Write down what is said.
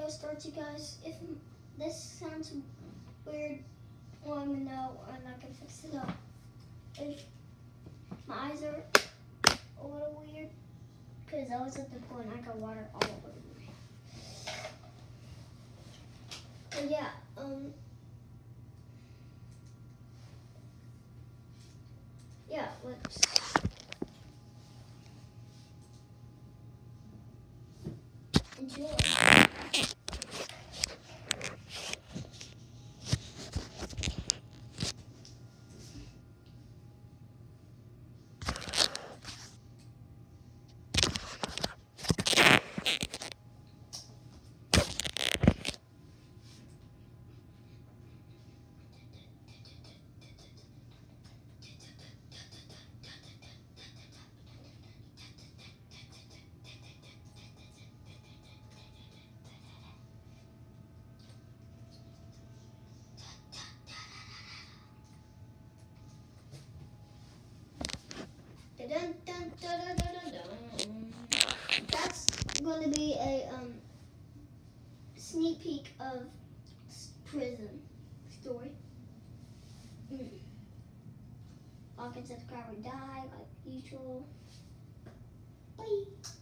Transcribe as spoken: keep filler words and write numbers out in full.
video starts, you guys. If this sounds weird, well, let me know and I can fix it up. If my eyes are a little weird, because I was at the pool and I got water all over me. But yeah, um, yeah, let's. Enjoy. Dun, dun, dun, dun, dun, dun. That's going to be a um, sneak peek of prison story. Mm. Like and subscribe or die, like usual. Bye.